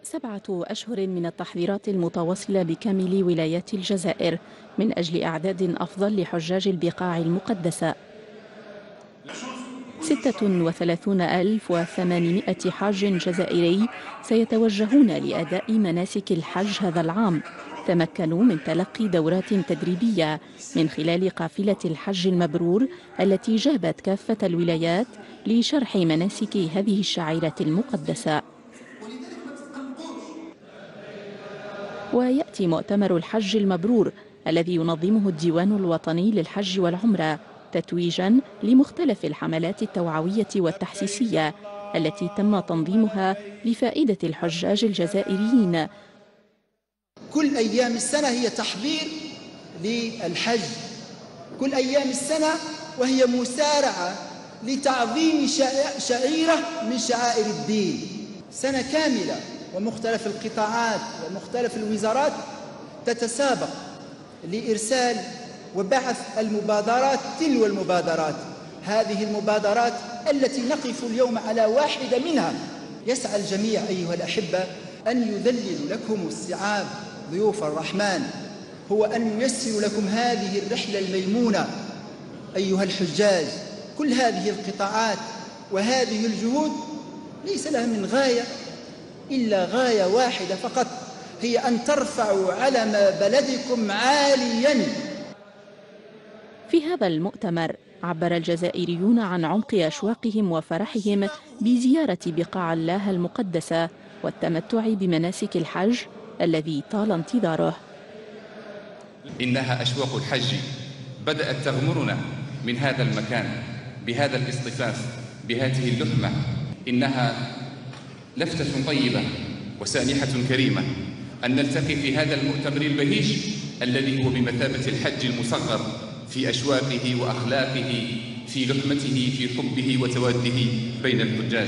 7 أشهر من التحضيرات المتواصلة بكامل ولايات الجزائر من أجل إعداد أفضل لحجاج البقاع المقدسة. 36,800 حاج جزائري سيتوجهون لأداء مناسك الحج هذا العام. تمكنوا من تلقي دورات تدريبية من خلال قافلة الحج المبرور التي جابت كافة الولايات لشرح مناسك هذه الشعيرة المقدسة. ويأتي مؤتمر الحج المبرور الذي ينظمه الديوان الوطني للحج والعمرة تتويجا لمختلف الحملات التوعوية والتحسيسية التي تم تنظيمها لفائدة الحجاج الجزائريين. كل أيام السنة هي تحضير للحج، كل أيام السنة وهي مسارعة لتعظيم شعيرة من شعائر الدين. سنة كاملة ومختلف القطاعات ومختلف الوزارات تتسابق لإرسال وبعث المبادرات تلو المبادرات. هذه المبادرات التي نقف اليوم على واحدة منها. يسعى الجميع أيها الأحبة أن يذلل لكم الصعاب ضيوف الرحمن، هو أن ييسر لكم هذه الرحلة الميمونة أيها الحجاج. كل هذه القطاعات وهذه الجهود ليس لها من غاية إلا غاية واحدة فقط، هي أن ترفعوا علم بلدكم عاليا. في هذا المؤتمر عبر الجزائريون عن عمق أشواقهم وفرحهم بزيارة بقاع الله المقدسة والتمتع بمناسك الحج الذي طال انتظاره. إنها أشواق الحج بدأت تغمرنا من هذا المكان بهذا الاصطفاف بهذه اللحمة. إنها لفتة طيبة وسانحة كريمة أن نلتقي في هذا المؤتمر البهيج الذي هو بمثابة الحج المصغر في أشواقه وأخلاقه، في لحمته، في حبه وتواده بين الحجاج.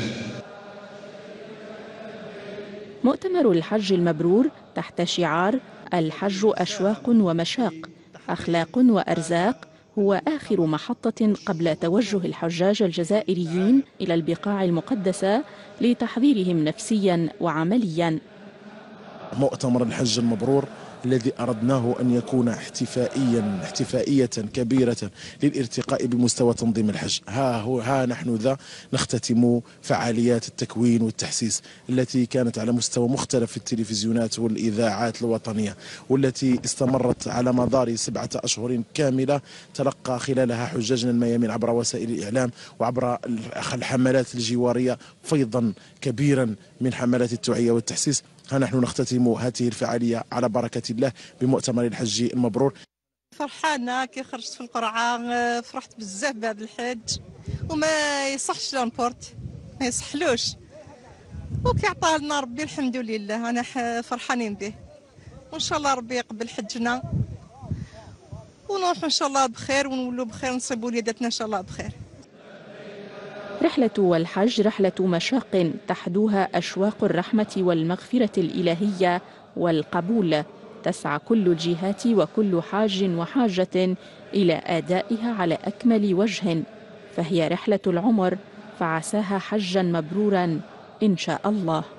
مؤتمر الحج المبرور تحت شعار الحج أشواق ومشاق، أخلاق وأرزاق، هو آخر محطة قبل توجه الحجاج الجزائريين إلى البقاع المقدسة لتحضيرهم نفسيا وعمليا. مؤتمر الحج المبرور الذي أردناه أن يكون احتفائية كبيرة للارتقاء بمستوى تنظيم الحج. ها نحن ذا نختتم فعاليات التكوين والتحسيس التي كانت على مستوى مختلف التلفزيونات والإذاعات الوطنية، والتي استمرت على مدار 7 أشهر كاملة تلقى خلالها حجاجنا الميامين عبر وسائل الإعلام وعبر الحملات الجوارية فيضا كبيرا من حملات التوعية والتحسيس. ها نحن نختتم هذه الفعالية على بركة الله بمؤتمر الحج المبرور. فرحانة كي خرجت في القرعة، فرحت بزاف بهذا الحج وما يصحش لونبورت، ما يصحلوش، وكي عطاه لنا ربي الحمد لله أنا فرحانين به، وإن شاء الله ربي يقبل حجنا ونروح إن شاء الله بخير ونولوا بخير ونصيبوا وليداتنا إن شاء الله بخير. رحلة الحج رحلة مشاق تحدوها أشواق الرحمة والمغفرة الإلهية والقبول. تسعى كل الجهات وكل حاج وحاجة إلى أدائها على أكمل وجه، فهي رحلة العمر، فعساها حجا مبرورا إن شاء الله.